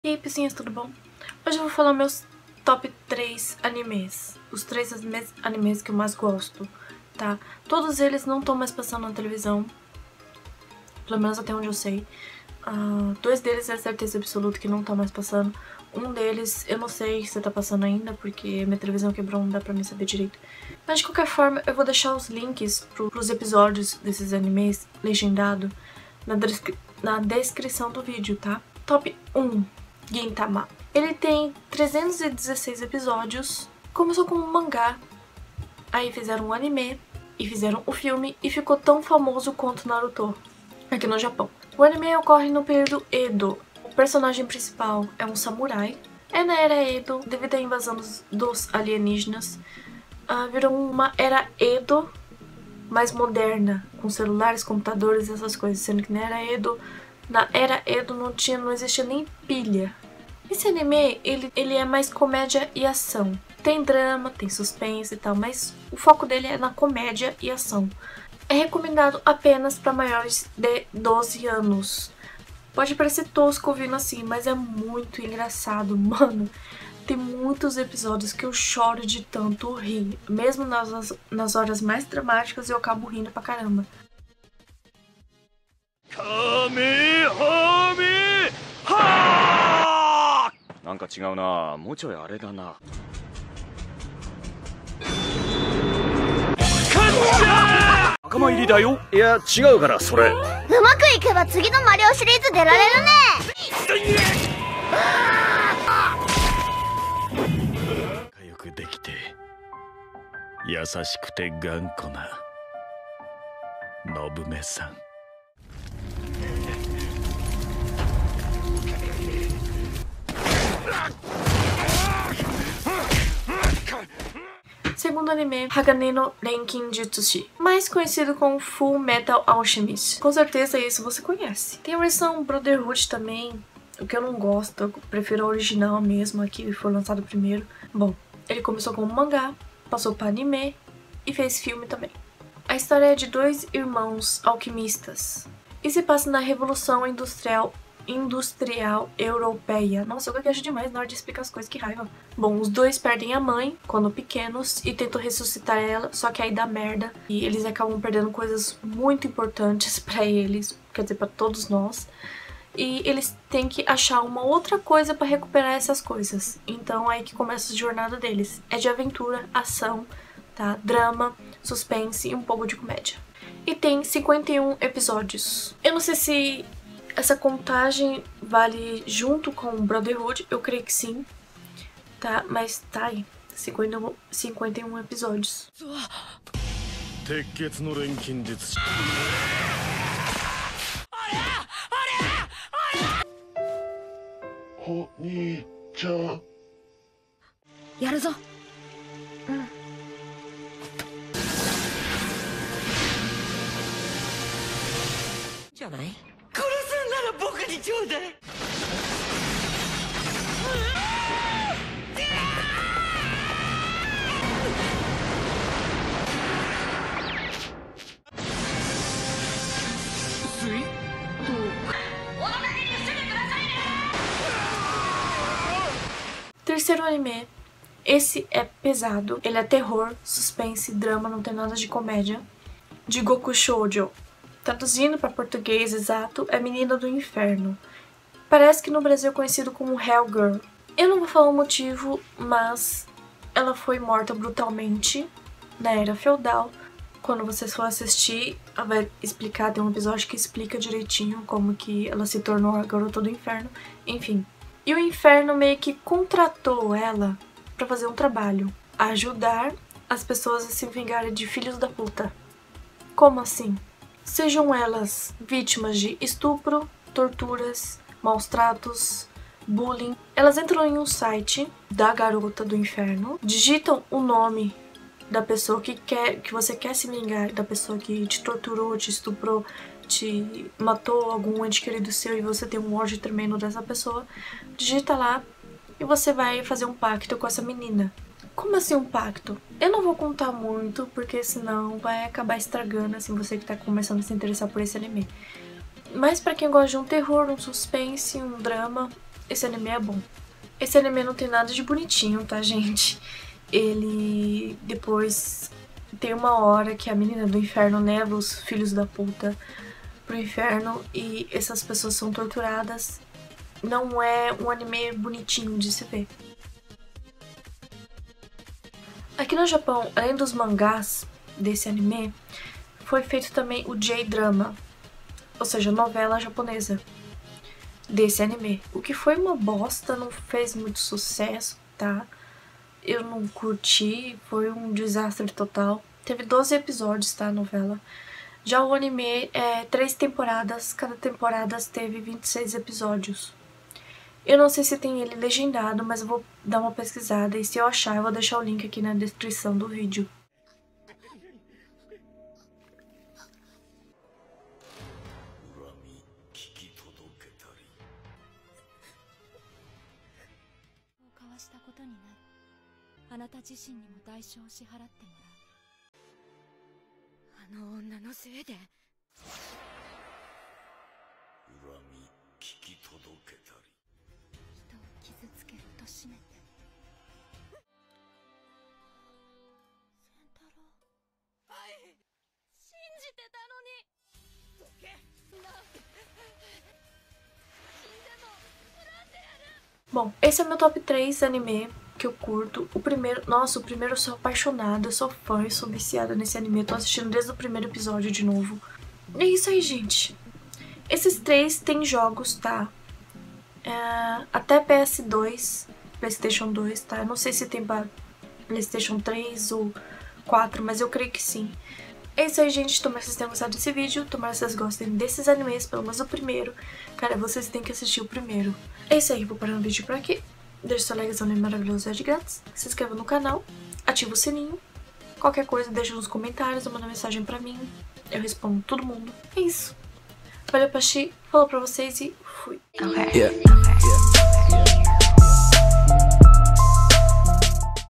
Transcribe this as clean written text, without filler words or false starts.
E aí, pessoinhas, tudo bom? Hoje eu vou falar meus top 3 animes. Os 3 animes que eu mais gosto, tá? Todos eles não estão mais passando na televisão, pelo menos até onde eu sei. Dois deles é certeza absoluta que não tá mais passando. Um deles eu não sei se tá passando ainda, porque minha televisão quebrou, não dá pra mim saber direito. Mas de qualquer forma, eu vou deixar os links pros episódios desses animes legendado na descrição do vídeo, tá? Top 1. Gintama. Ele tem 316 episódios, começou como um mangá, aí fizeram um anime, e fizeram o filme, e ficou tão famoso quanto Naruto, aqui no Japão. O anime ocorre no período Edo. O personagem principal é um samurai. É na era Edo, devido à invasão dos alienígenas, virou uma era Edo mais moderna, com celulares, computadores e essas coisas, sendo que na era Edo não existia nem pilha. Esse anime, ele é mais comédia e ação. Tem drama, tem suspense e tal, mas o foco dele é na comédia e ação. É recomendado apenas para maiores de 12 anos. Pode parecer tosco ouvindo assim, mas é muito engraçado, mano. Tem muitos episódios que eu choro de tanto rir. Mesmo nas horas mais dramáticas, eu acabo rindo pra caramba. Segundo anime, Hagane no Renkin Jutsushi, mais conhecido como Full Metal Alchemist. Com certeza isso você conhece. Tem a versão Brotherhood também, o que eu não gosto, eu prefiro a original mesmo, aqui que foi lançado primeiro. Bom, ele começou como mangá, passou para anime e fez filme também. A história é de dois irmãos alquimistas e se passa na Revolução Industrial Europeia. Nossa, eu gaguejo demais na hora de explicar as coisas, que raiva. Bom, os dois perdem a mãe quando pequenos e tentam ressuscitar ela, só que aí dá merda e eles acabam perdendo coisas muito importantes pra eles, quer dizer, pra todos nós. E eles têm que achar uma outra coisa pra recuperar essas coisas. Então é aí que começa a jornada deles. É de aventura, ação, tá? Drama, suspense e um pouco de comédia. E tem 51 episódios. Eu não sei se essa contagem vale junto com Brotherhood, eu creio que sim, tá? Mas tá aí, 51 episódios. Terceiro anime. Esse é pesado, ele é terror, suspense, drama, não tem nada de comédia. Jigoku Shoujo. Traduzindo para português exato, é Menina do Inferno. Parece que no Brasil é conhecido como Hellgirl. Eu não vou falar o motivo, mas ela foi morta brutalmente na Era Feudal. Quando vocês for assistir, ela vai explicar, tem um episódio que explica direitinho como que ela se tornou a garota do inferno. Enfim. E o inferno meio que contratou ela pra fazer um trabalho. Ajudar as pessoas a se vingarem de filhos da puta. Como assim? Sejam elas vítimas de estupro, torturas, maus tratos, bullying. Elas entram em um site da garota do inferno, digitam o nome da pessoa que você quer se vingar, da pessoa que te torturou, te estuprou, te matou algum ente querido seu e você tem um ódio tremendo dessa pessoa. Digita lá e você vai fazer um pacto com essa menina. Como assim um pacto? Eu não vou contar muito, porque senão vai acabar estragando, assim, você que tá começando a se interessar por esse anime. Mas pra quem gosta de um terror, um suspense, um drama, esse anime é bom. Esse anime não tem nada de bonitinho, tá, gente? Ele depois tem uma hora que a menina do inferno leva os filhos da puta pro inferno e essas pessoas são torturadas. Não é um anime bonitinho de se ver. Aqui no Japão, além dos mangás desse anime, foi feito também o J-drama, ou seja, novela japonesa desse anime. O que foi uma bosta, não fez muito sucesso, tá? Eu não curti, foi um desastre total. Teve 12 episódios, tá, a novela. Já o anime é 3 temporadas, cada temporada teve 26 episódios. Eu não sei se tem ele legendado, mas eu vou dar uma pesquisada e se eu achar eu vou deixar o link aqui na descrição do vídeo. Bom, esse é o meu top 3 anime que eu curto. O primeiro, nossa, o primeiro eu sou apaixonada, eu sou fã, eu sou viciada nesse anime. Eu tô assistindo desde o primeiro episódio de novo. É isso aí, gente. Esses 3 tem jogos, tá? Até PS2, PlayStation 2, tá? Eu não sei se tem pra PlayStation 3 ou 4, mas eu creio que sim. É isso aí, gente. Tomara que vocês tenham gostado desse vídeo. Tomara que vocês gostem desses animes, pelo menos o primeiro. Cara, vocês têm que assistir o primeiro. É isso aí, vou parar o vídeo por aqui. Deixa seu likezão maravilhoso, é de grátis. Se inscreva no canal, ativa o sininho. Qualquer coisa, deixa nos comentários ou manda mensagem pra mim. Eu respondo todo mundo. É isso. Valeu, Pachi. Falou pra vocês e fui. Okay.